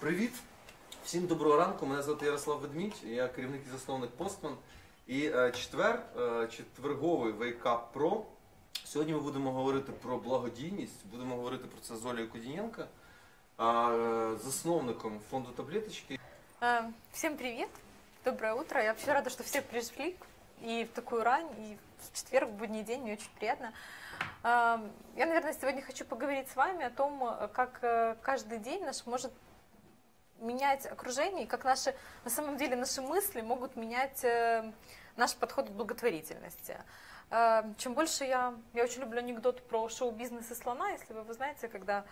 Привіт! Всім доброго ранку, мене звати Ярослав Ведмідь, я керівник і засновник Postman. І четверговий Wake Up Pro. Сьогодні ми будемо говорити про благодійність, будемо говорити про це з Олею Кудіненко, засновником фонду «Таблеточки». Всем привет, доброе утро. Я вообще рада, что все пришли и в такую рань, и в четверг, в будний день, мне очень приятно. Я, наверное, сегодня хочу поговорить с вами о том, как каждый день наш может менять окружение, и как на самом деле наши мысли могут менять наш подход к благотворительности. Чем больше я очень люблю анекдот про шоу-бизнес и слона, если вы знаете, когда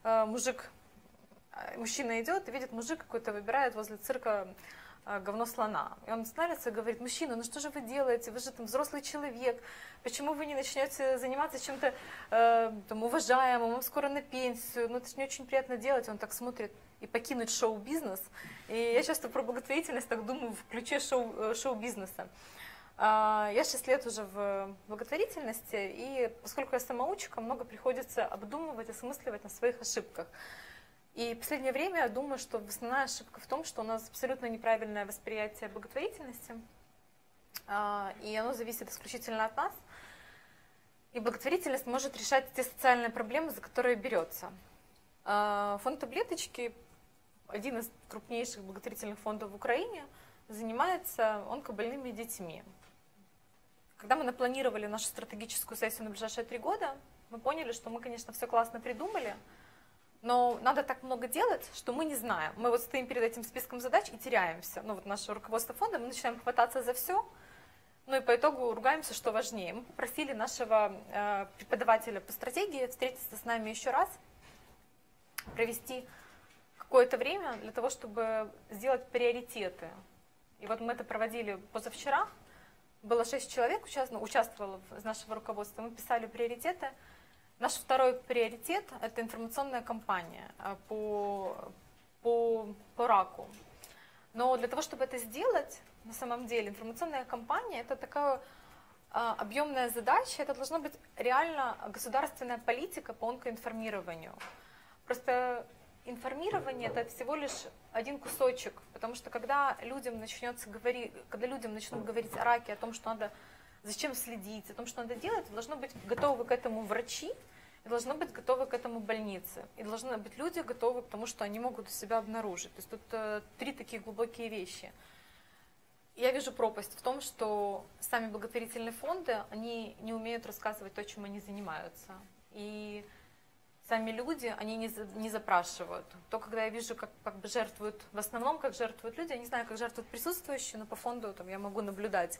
мужчина идет и видит, мужик какой-то выбирает возле цирка говно слона. И он становится и говорит: мужчина, ну что же вы делаете, вы же там взрослый человек, почему вы не начнете заниматься чем-то уважаемым, вам скоро на пенсию, ну это же не очень приятно делать. Он так смотрит: и покинуть шоу-бизнес. И я часто про благотворительность так думаю в ключе шоу-бизнеса. Я 6 лет уже в благотворительности, и поскольку я самоучка, много приходится обдумывать, осмысливать на своих ошибках. И в последнее время я думаю, что основная ошибка в том, что у нас абсолютно неправильное восприятие благотворительности, и оно зависит исключительно от нас. И благотворительность может решать те социальные проблемы, за которые берется. Фонд «Таблеточки», один из крупнейших благотворительных фондов в Украине, занимается онкобольными детьми. Когда мы напланировали нашу стратегическую сессию на ближайшие 3 года, мы поняли, что мы, конечно, все классно придумали, но надо так много делать, что мы не знаем. Мы вот стоим перед этим списком задач и теряемся. Ну вот наше руководство фонда, мы начинаем хвататься за все, ну и по итогу ругаемся, что важнее. Мы попросили нашего преподавателя по стратегии встретиться с нами еще раз, провести какое-то время для того, чтобы сделать приоритеты. И вот мы это проводили позавчера. Было 6 человек, участвовало из нашего руководства. Мы писали приоритеты. Наш второй приоритет – это информационная кампания по раку. Но для того, чтобы это сделать, на самом деле, информационная кампания – это такая объемная задача. Это должна быть реально государственная политика по онкоинформированию. Просто информирование – это всего лишь один кусочек, потому что когда людям начнут говорить о раке, о том, что надо, зачем следить, о том, что надо делать, должны быть готовы к этому врачи, и должны быть готовы к этому больницы, и должны быть люди готовы к тому, что они могут у себя обнаружить. То есть тут 3 такие глубокие вещи. Я вижу пропасть в том, что сами благотворительные фонды, они не умеют рассказывать то, чем они занимаются. И сами люди, они не запрашивают. То, когда я вижу, как бы жертвуют, в основном, как жертвуют люди, я не знаю, как жертвуют присутствующие, но по фонду там, я могу наблюдать.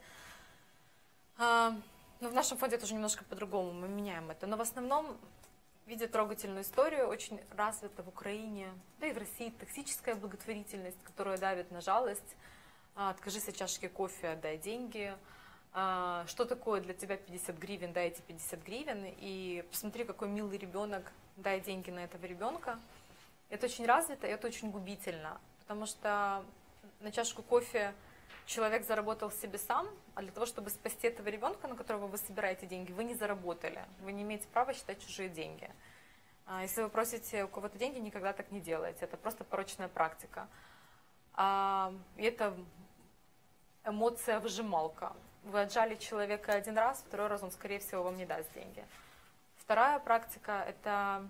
Но в нашем фонде тоже немножко по-другому, мы меняем это. Но в основном, видя трогательную историю, очень развита в Украине, да и в России, токсическая благотворительность, которая давит на жалость. Откажись от чашки кофе, отдай деньги. Что такое для тебя 50 гривен, дай эти 50 гривен. И посмотри, какой милый ребенок, дай деньги на этого ребенка. Это очень развито, и это очень губительно, потому что на чашку кофе человек заработал себе сам, а для того, чтобы спасти этого ребенка, на которого вы собираете деньги, вы не заработали. Вы не имеете права считать чужие деньги. Если вы просите у кого-то деньги, никогда так не делайте. Это просто порочная практика. И это эмоция-выжималка. Вы отжали человека 1 раз, 2-й раз он, скорее всего, вам не даст деньги. Вторая практика – это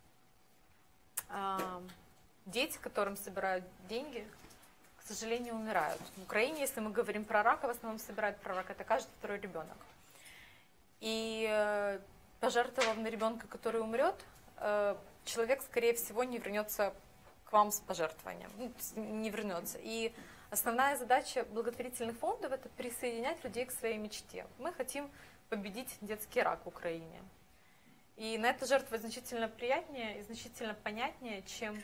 дети, которым собирают деньги, к сожалению, умирают. В Украине, если мы говорим про рак, в основном собирают про рак, это каждый 2-й ребенок. И пожертвовав на ребенка, который умрет, человек, скорее всего, не вернется к вам с пожертвованием, не вернется. И основная задача благотворительных фондов – это присоединять людей к своей мечте. Мы хотим победить детский рак в Украине. И на это жертвовать значительно приятнее и значительно понятнее, чем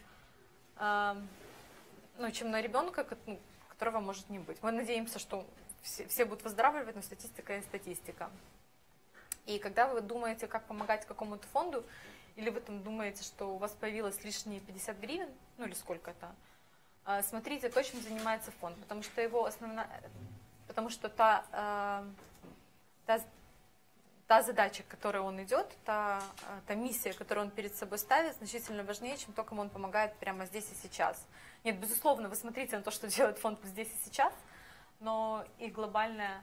на ребенка, которого может не быть. Мы надеемся, что все будут выздоравливать, но статистика есть статистика. И когда вы думаете, как помогать какому-то фонду, или вы там думаете, что у вас появилось лишние 50 гривен, ну или сколько-то, смотрите то, чем занимается фонд, потому что его основная, та та задача, к которой он идет, та миссия, которую он перед собой ставит, значительно важнее, чем то, кому он помогает прямо здесь и сейчас. Нет, безусловно, вы смотрите на то, что делает фонд здесь и сейчас, но и глобальная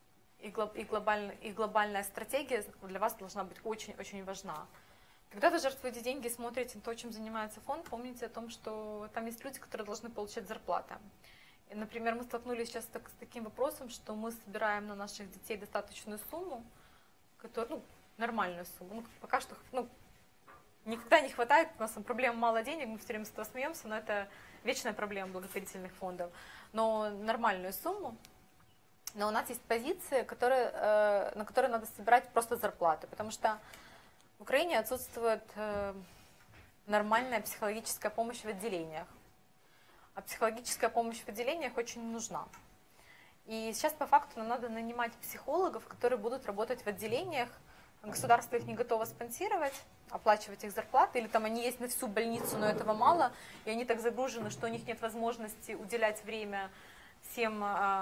стратегия для вас должна быть очень-очень важна. Когда вы жертвуете деньги и смотрите на то, чем занимается фонд, помните о том, что там есть люди, которые должны получать зарплаты. И, например, мы столкнулись сейчас с таким вопросом, что мы собираем на наших детей достаточную сумму, которую, нормальную сумму. Пока что никогда не хватает, у нас там проблем мало денег, мы все время с этого смеемся, но это вечная проблема благотворительных фондов. Но нормальную сумму. Но у нас есть позиции, на которые надо собирать просто зарплаты, потому что в Украине отсутствует нормальная психологическая помощь в отделениях. А психологическая помощь в отделениях очень нужна. И сейчас по факту нам надо нанимать психологов, которые будут работать в отделениях. Государство их не готово спонсировать, оплачивать их зарплаты, или там они есть на всю больницу, но этого мало, и они так загружены, что у них нет возможности уделять время всем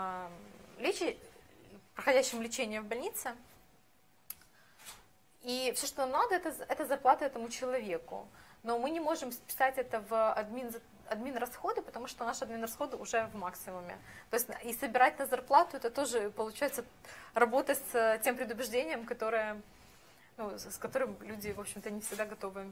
проходящим лечение в больнице. И все, что нам надо, это зарплата этому человеку. Но мы не можем списать это в админ-расходы, потому что наши админ-расходы уже в максимуме. То есть и собирать на зарплату, это тоже получается работа с тем предубеждением, с которым люди, в общем-то, не всегда готовы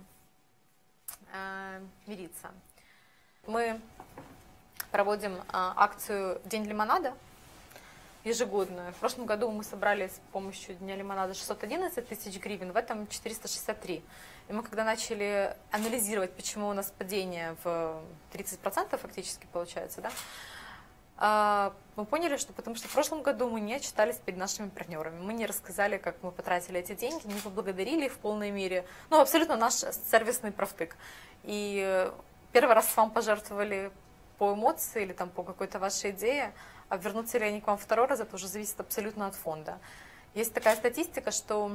мириться. Мы проводим акцию «День лимонада» ежегодную. В прошлом году мы собрали с помощью Дня лимонада 611 тысяч гривен, в этом 463. И мы когда начали анализировать, почему у нас падение в 30% фактически получается, да, мы поняли, что потому что в прошлом году мы не отчитались перед нашими партнерами, мы не рассказали, как мы потратили эти деньги, не поблагодарили их в полной мере. Абсолютно наш сервисный профтык. И первый раз вам пожертвовали по эмоции или там по какой-то вашей идее, а вернутся ли они к вам второй раз, это уже зависит абсолютно от фонда. Есть такая статистика, что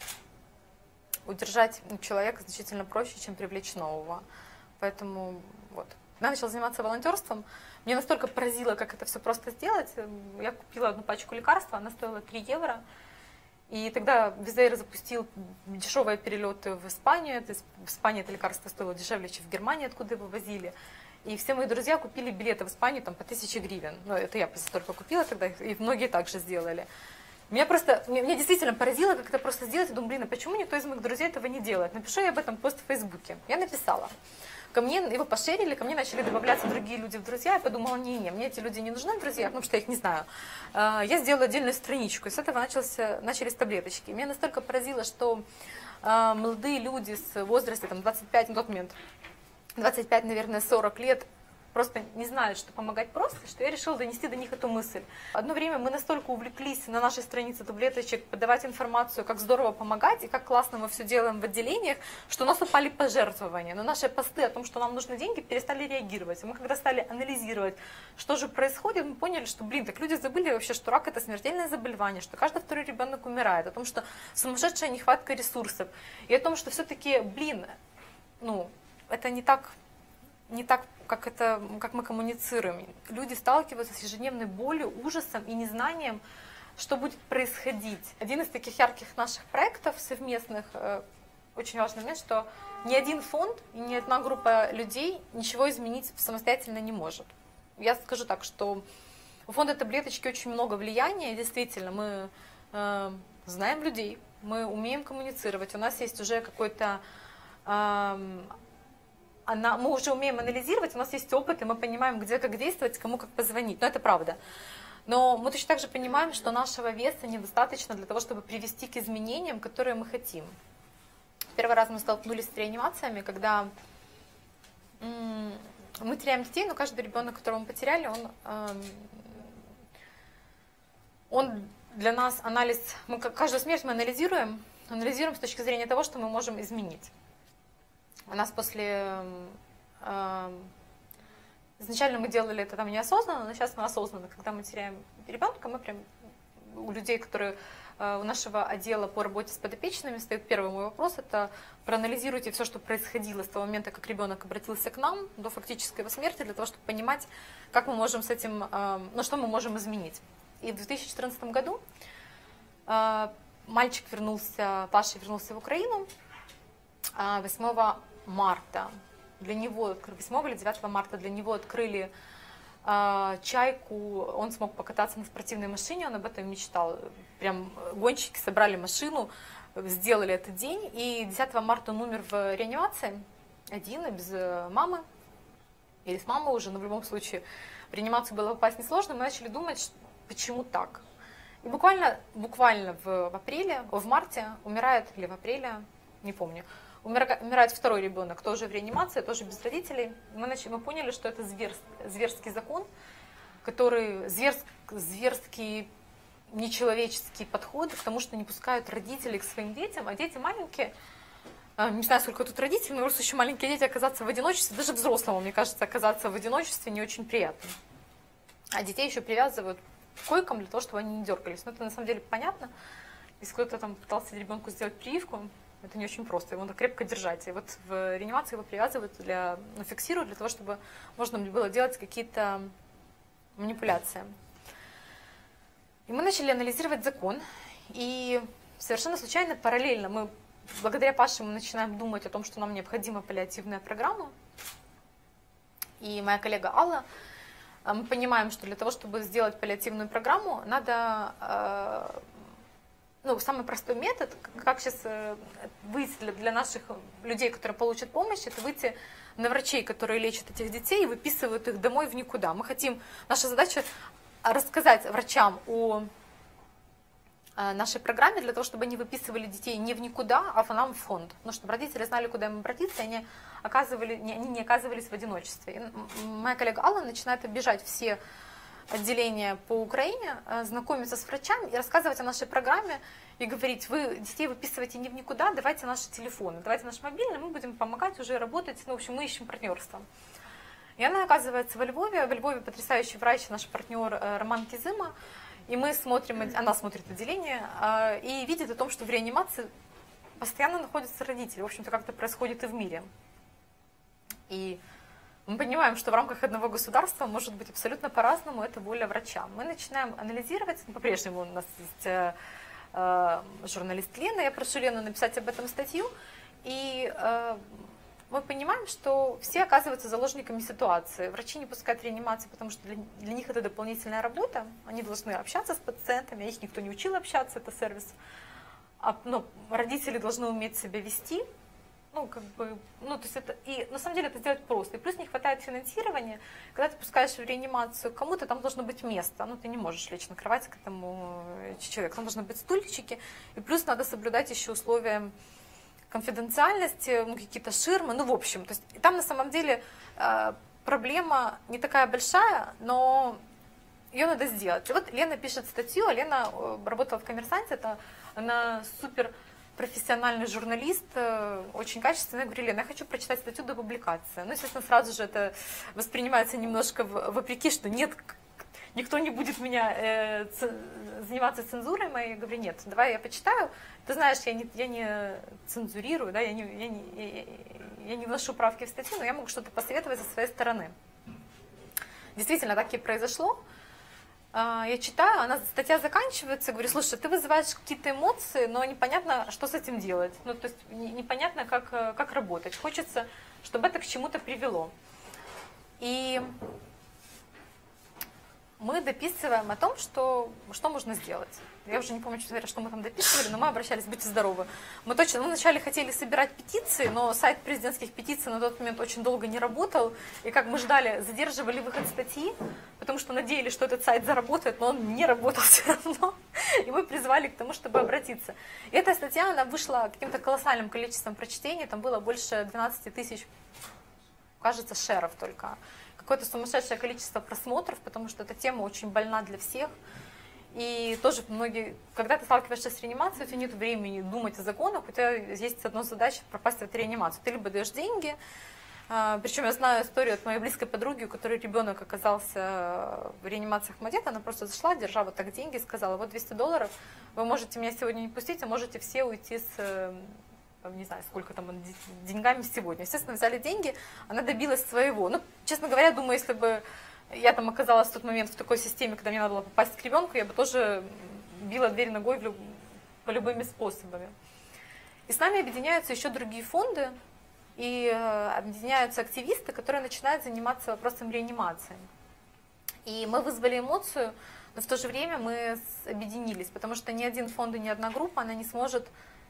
удержать человека значительно проще, чем привлечь нового. Поэтому вот. Я начала заниматься волонтерством. Мне настолько поразило, как это все просто сделать. Я купила одну пачку лекарства, она стоила 3 евро. И тогда Визейр запустил дешевые перелеты в Испанию. В Испании это лекарство стоило дешевле, чем в Германии, откуда его возили. И все мои друзья купили билеты в Испанию там, по 1000 гривен. Это я только купила тогда, и многие также сделали. Меня действительно поразило, как это просто сделать. Я думаю, а почему никто из моих друзей этого не делает? Напишу я об этом пост в Фейсбуке. Я написала. Ко мне его пошерили, ко мне начали добавляться другие люди в друзья. Я подумала, не, мне эти люди не нужны в друзьях, потому что я их не знаю. Я сделала отдельную страничку, и с этого начались таблеточки. Меня настолько поразило, что молодые люди с возраста 25, на тот момент, 25, наверное, 40 лет, просто не знают, что помогать просто, что я решила донести до них эту мысль. Одно время мы настолько увлеклись на нашей странице таблеточек подавать информацию, как здорово помогать и как классно мы все делаем в отделениях, что у нас упали пожертвования. Но наши посты о том, что нам нужны деньги, перестали реагировать. И мы когда стали анализировать, что же происходит, мы поняли, что, так люди забыли вообще, что рак это смертельное заболевание, что каждый второй ребенок умирает, о том, что сумасшедшая нехватка ресурсов, и о том, что все-таки, это не так, как мы коммуницируем. Люди сталкиваются с ежедневной болью, ужасом и незнанием, что будет происходить. Один из таких ярких наших проектов совместных, очень важный момент, что ни один фонд и ни одна группа людей ничего изменить самостоятельно не может. Я скажу так, что у фонда таблеточки очень много влияния, и действительно, мы знаем людей, мы умеем коммуницировать, у нас есть уже какой-то... мы уже умеем анализировать, у нас есть опыт, и мы понимаем, где как действовать, кому как позвонить. Но это правда. Но мы точно так же понимаем, что нашего веса недостаточно для того, чтобы привести к изменениям, которые мы хотим. Первый раз мы столкнулись с реанимациями, когда мы теряем детей, но каждый ребенок, которого мы потеряли, он для нас каждую смерть мы анализируем с точки зрения того, что мы можем изменить. У нас изначально мы делали это там неосознанно, но сейчас мы осознанно. Когда мы теряем ребенка, мы прям у людей, которые у нашего отдела по работе с подопечными, стоит первый мой вопрос, это проанализируйте все, что происходило с того момента, как ребенок обратился к нам, до фактической его смерти, для того, чтобы понимать, как мы можем с этим, что мы можем изменить. И в 2014 году мальчик вернулся, Паша вернулся в Украину 8 марта. Для него, 8 или 9 марта для него открыли чайку, он смог покататься на спортивной машине, он об этом мечтал. Прям гонщики собрали машину, сделали этот день, и 10 марта он умер в реанимации, один, и без мамы, или с мамой уже, но в любом случае в реанимацию было попасть несложно, мы начали думать, почему так. И буквально в марте умирает, или в апреле, не помню, умирает второй ребенок, тоже в реанимации, тоже без родителей. Мы поняли, что это зверский закон, который зверский, нечеловеческий подход к тому, что не пускают родителей к своим детям, а дети маленькие, не знаю, сколько тут родителей, но просто еще маленькие дети оказаться в одиночестве, даже взрослому, мне кажется, оказаться в одиночестве не очень приятно. А детей еще привязывают к койкам для того, чтобы они не дергались. Но это на самом деле понятно. Если кто-то там пытался ребенку сделать прививку, это не очень просто, его надо крепко держать. И вот в реанимации его привязывают, фиксируют для того, чтобы можно было делать какие-то манипуляции. И мы начали анализировать закон, и совершенно случайно, параллельно, благодаря Паше мы начинаем думать о том, что нам необходима паллиативная программа. И моя коллега Алла, мы понимаем, что для того, чтобы сделать паллиативную программу, надо, самый простой метод, как сейчас выйти для наших людей, которые получат помощь, это выйти на врачей, которые лечат этих детей и выписывают их домой в никуда. Наша задача рассказать врачам о нашей программе для того, чтобы они выписывали детей не в никуда, а в нам в фонд. Чтобы родители знали, куда им обратиться, и они не оказывались в одиночестве. И моя коллега Алла начинает оббежать все отделения по Украине, знакомиться с врачами и рассказывать о нашей программе и говорить: вы детей выписываете не в никуда, давайте наши телефоны, давайте наш мобильный, мы будем помогать уже работать, в общем, мы ищем партнерство. И она оказывается во Львове. В Львове потрясающий врач, наш партнер Роман Кизыма. И она смотрит отделение и видит о том, что в реанимации постоянно находятся родители. В общем-то, как-то происходит и в мире. И мы понимаем, что в рамках одного государства может быть абсолютно по-разному, это воля врача. Мы начинаем анализировать, по-прежнему у нас есть журналист Лена, я прошу Лену написать об этом статью, и мы понимаем, что все оказываются заложниками ситуации. Врачи не пускают в реанимацию, потому что для них это дополнительная работа. Они должны общаться с пациентами, а их никто не учил общаться, это сервис. Родители должны уметь себя вести. На самом деле это сделать просто. И плюс не хватает финансирования. Когда ты пускаешь в реанимацию кому-то, там должно быть место. Ты не можешь лечь на кровать к этому человеку. Там должны быть стульчики. И плюс надо соблюдать еще условия конфиденциальности, какие-то ширмы, в общем. То есть там на самом деле проблема не такая большая, но ее надо сделать. И вот Лена пишет статью, а Лена работала в «Коммерсанте», она супер профессиональный журналист, очень качественный. Я говорю: Лена, я хочу прочитать статью до публикации. Естественно, сразу же это воспринимается немножко вопреки, что нет, никто не будет меня заниматься цензурой моей. Я говорю: нет, давай я почитаю. Ты знаешь, я не цензурирую, да, я не вношу правки в статью, но я могу что-то посоветовать со своей стороны. Действительно, так и произошло. Я читаю, статья заканчивается, говорю: слушай, ты вызываешь какие-то эмоции, но непонятно, что с этим делать. То есть непонятно, как работать. Хочется, чтобы это к чему-то привело. И мы дописываем о том, что можно сделать. Я уже не помню, честно говоря, что мы там дописывали, но мы обращались: будьте здоровы. Мы вначале хотели собирать петиции, но сайт президентских петиций на тот момент очень долго не работал. И как мы ждали, задерживали выход статьи, потому что надеялись, что этот сайт заработает, но он не работал все равно. И мы призвали к тому, чтобы обратиться. И эта статья, она вышла каким-то колоссальным количеством прочтений, там было больше 12 тысяч, кажется, шеров только. Какое-то сумасшедшее количество просмотров, потому что эта тема очень больна для всех. И тоже когда ты сталкиваешься с реанимацией, у тебя нет времени думать о законах, у тебя есть одна задача — пропасть в эту реанимацию. Ты либо даешь деньги, причем я знаю историю от моей близкой подруги, у которой ребенок оказался в реанимации Ахмадет, она просто зашла, держа вот так деньги, сказала: вот $200, вы можете меня сегодня не пустить, а можете все уйти с, не знаю, сколько там деньгами сегодня. Естественно, взяли деньги, она добилась своего. Честно говоря, думаю, если бы я там оказалась в тот момент в такой системе, когда мне надо было попасть к ребенку, я бы тоже била дверь ногой любыми способами. И с нами объединяются еще другие фонды, и объединяются активисты, которые начинают заниматься вопросом реанимации. И мы вызвали эмоцию, но в то же время мы объединились, потому что ни один фонд и ни одна группа, она не сможет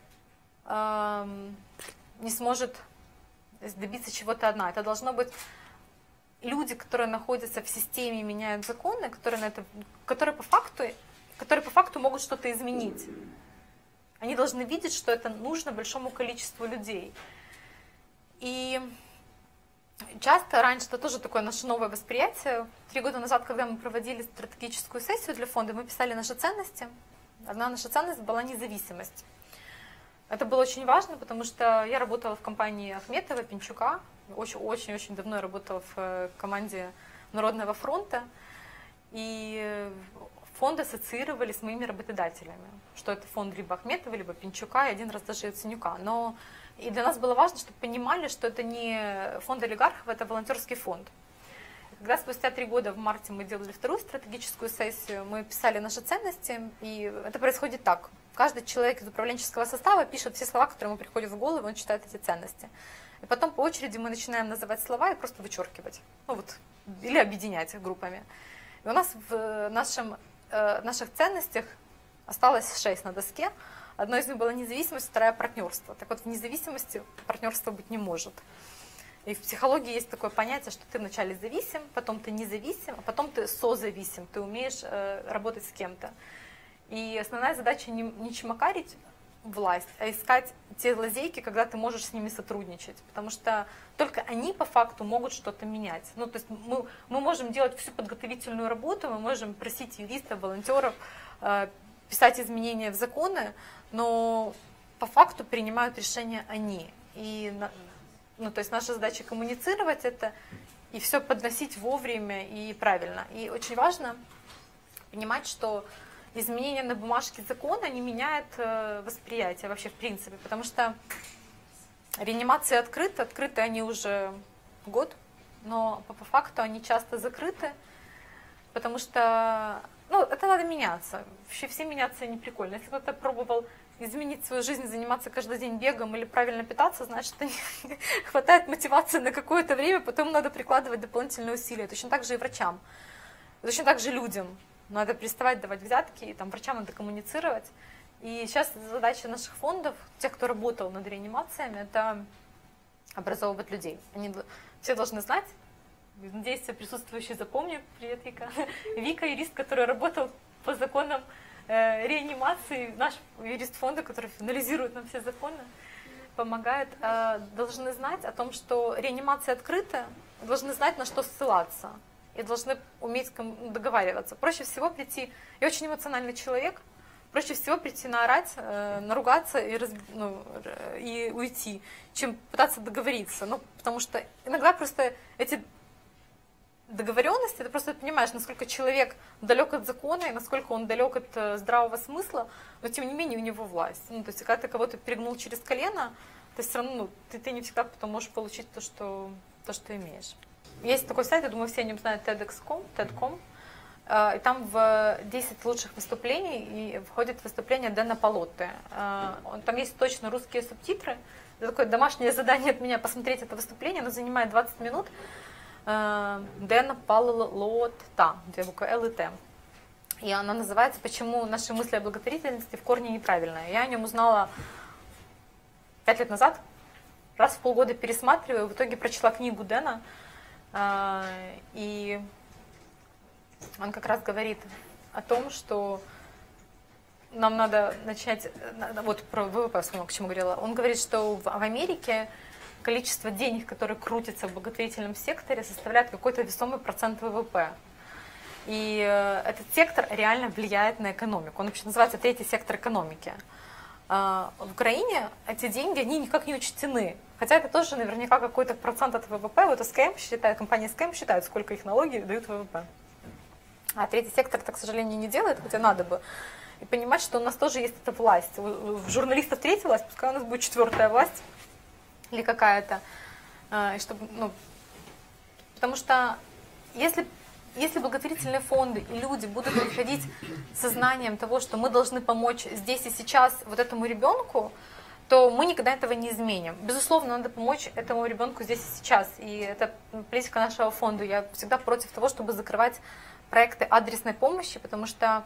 добиться чего-то одна. Это должно быть люди, которые находятся в системе и меняют законы, которые по факту могут что-то изменить. Они должны видеть, что это нужно большому количеству людей. И часто, раньше это тоже такое наше новое восприятие. 3 года назад, когда мы проводили стратегическую сессию для фонда, мы писали наши ценности. Одна наша ценность была независимость. Это было очень важно, потому что я работала в компании Ахметова, Пинчука. Очень-очень давно я работала в команде Народного фронта. И фонды ассоциировали с моими работодателями. Что это фонд либо Ахметова, либо Пинчука, и один раз даже Яценюка. Но и для нас было важно, чтобы понимали, что это не фонд олигархов, это волонтерский фонд. Когда спустя 3 года в марте мы делали вторую стратегическую сессию, мы писали наши ценности, и это происходит так. Каждый человек из управленческого состава пишет все слова, которые ему приходят в голову, он читает эти ценности. И потом по очереди мы начинаем называть слова и просто вычеркивать. Или объединять их группами. И у нас в наших ценностях осталось 6 на доске. Одно из них было независимость, вторая партнерство. Так вот, в независимости партнерства быть не может. И в психологии есть такое понятие, что ты вначале зависим, потом ты независим, а потом ты созависим. Ты умеешь работать с кем-то. И основная задача не чмокарить власть, а искать те лазейки, когда ты можешь с ними сотрудничать. Потому что только они по факту могут что-то менять. То есть мы можем делать всю подготовительную работу, мы можем просить юристов, волонтеров, писать изменения в законы, но по факту принимают решения они. И то есть наша задача коммуницировать это и все подносить вовремя и правильно. И очень важно понимать, что изменения на бумажке закона не меняют восприятие вообще в принципе, потому что реанимации открыты они уже год, но по факту они часто закрыты, потому что это надо меняться. Вообще все меняться не прикольно. Если кто-то пробовал изменить свою жизнь, заниматься каждый день бегом или правильно питаться, значит, не хватает мотивации на какое-то время, потом надо прикладывать дополнительные усилия. Точно так же и врачам, точно так же людям. Надо переставать давать взятки, и врачам надо коммуницировать. И сейчас задача наших фондов, тех, кто работал над реанимациями, это образовывать людей. Они все должны знать. Надеюсь, все присутствующие запомнят. Привет, Вика. Вика, юрист, который работал по законам реанимации, наш юрист фонда, который финализирует нам все законы, помогает, должны знать о том, что реанимация открыта, должны знать, на что ссылаться, и должны уметь договариваться. Проще всего прийти, я очень эмоциональный человек, проще всего прийти наорать, наругаться и уйти, чем пытаться договориться. Потому что иногда просто эти договоренности, ты просто понимаешь, насколько человек далек от закона и насколько он далек от здравого смысла, но тем не менее у него власть. То есть, когда ты кого-то перегнул через колено, ты все равно, ты не всегда потом можешь получить то, что имеешь. Есть такой сайт, я думаю, все о нем знают, TEDx.com, и там в 10 лучших выступлений входит выступление Дэна Палотты. Там есть точно русские субтитры. Это такое домашнее задание от меня посмотреть это выступление, оно занимает 20 минут. Дэна Палотта, 2 буквы Л и Т. И она называется «Почему наши мысли о благотворительности в корне неправильные». Я о нем узнала 5 лет назад, раз в полгода пересматриваю, в итоге прочла книгу Дэна, и он как раз говорит о том, что нам надо начать, вот про ВВП вспомнила, к чему говорила. Он говорит, что в Америке количество денег, которые крутятся в благотворительном секторе, составляет какой-то весомый процент ВВП. И этот сектор реально влияет на экономику. Он вообще называется третий сектор экономики. В Украине эти деньги, они никак не учтены. Хотя это тоже наверняка какой-то процент от ВВП. Вот компания СКМ считает, сколько их налоги дают ВВП. А третий сектор это, к сожалению, не делает, хотя надо бы. И понимать, что у нас тоже есть эта власть. У журналистов третья власть, пускай у нас будет четвертая власть или какая-то. Потому что если если благотворительные фонды и люди будут приходить с сознанием того, что мы должны помочь здесь и сейчас вот этому ребенку, то мы никогда этого не изменим. Безусловно, надо помочь этому ребенку здесь и сейчас. И это политика нашего фонда. Я всегда против того, чтобы закрывать проекты адресной помощи, потому что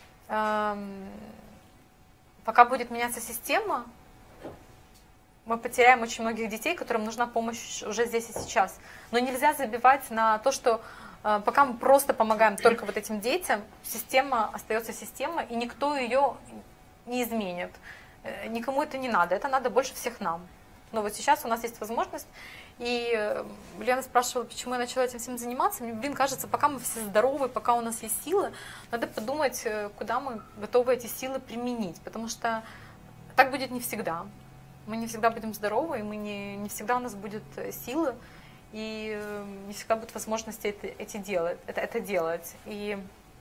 пока будет меняться система, мы потеряем очень многих детей, которым нужна помощь уже здесь и сейчас. Но нельзя забивать на то, что пока мы просто помогаем только вот этим детям, система остается системой, и никто ее не изменит. Никому это не надо больше всех нам. Но вот сейчас у нас есть возможность, и Лена спрашивала, почему я начала этим всем заниматься. Мне, кажется, пока мы все здоровы, пока у нас есть силы, надо подумать, куда мы готовы эти силы применить, потому что так будет не всегда. Мы не всегда будем здоровы, и не всегда у нас будет силы, и не всегда будет возможности это делать. И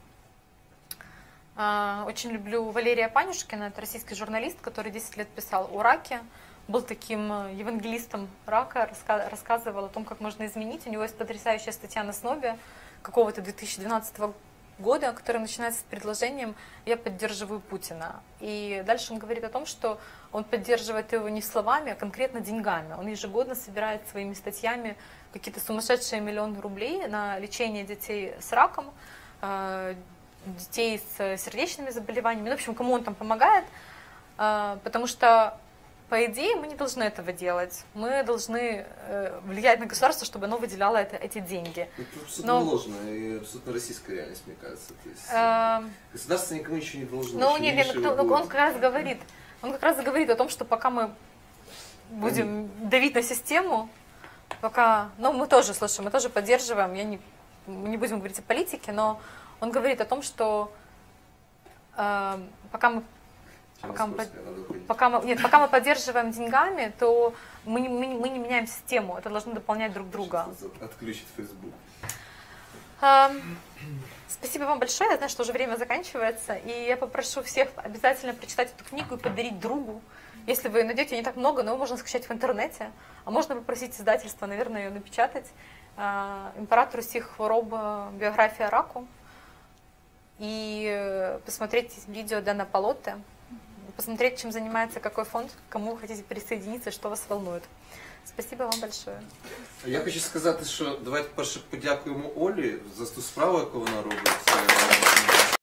очень люблю Валерия Панюшкина, это российский журналист, который 10 лет писал о раке, был таким евангелистом рака, рассказывал о том, как можно изменить. У него есть потрясающая статья на СНОБе какого-то 2012 года, которая начинается с предложением «Я поддерживаю Путина». И дальше он говорит о том, что он поддерживает его не словами, а конкретно деньгами. Он ежегодно собирает своими статьями какие-то сумасшедшие миллионы рублей на лечение детей с раком, детей с сердечными заболеваниями, ну, в общем, кому он там помогает, потому что, по идее, мы не должны этого делать. Мы должны влиять на государство, чтобы оно выделяло эти деньги. Это абсолютно ложно, и абсолютно российская реальность, мне кажется. То есть, государство никому ничего не должно. Ну, нет, он как раз говорит о том, что пока мы будем давить на систему, пока, ну, мы тоже слушаем, мы тоже поддерживаем, мы не будем говорить о политике, но он говорит о том, что пока мы поддерживаем деньгами, то мы не меняем систему, это должно дополнять друг друга. Отключить Facebook. Спасибо вам большое, я знаю, что уже время заканчивается, и я попрошу всех обязательно прочитать эту книгу и подарить другу. Если вы найдете не так много, но ее можно скачать в интернете, а можно попросить издательства, наверное, ее напечатать. «Император усіх хвороб. Биография раку». И посмотреть видео Дэна Палотте, посмотреть, чем занимается какой фонд, к кому вы хотите присоединиться, что вас волнует. Спасибо вам большое. Я хочу сказати, що давайте перше подякуємо Олі за ту справу, яку вона робить.